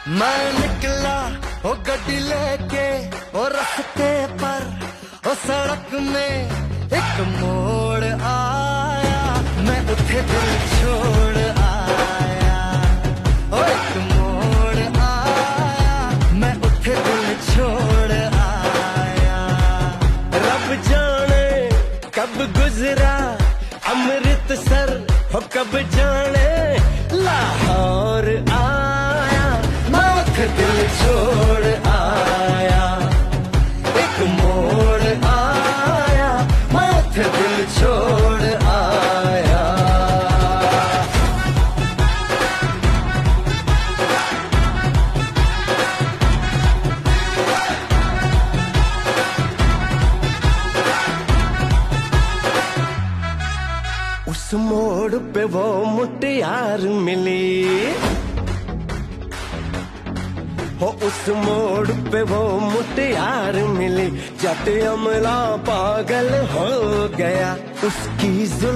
मैं निकला ओ गड्डी लेके ओ रास्ते पर ओ सड़क में एक मोड़ आया, मैं उठे दिल छोड़ आया। ओ एक मोड़ आया, मैं उठे दिल छोड़ आया। रब जाने कब गुजरा अमृतसर हो, कब जाने लाहौर आया, मैं उठे दिल छोड़ आया। एक मोड़ आया, मैं उठे दिल छोड़ आया। उस मोड़ पे वो मुटियार मिली हो, उस मोड़ पे वो मुटियार मिली, जट अमला पागल हो गया उसकी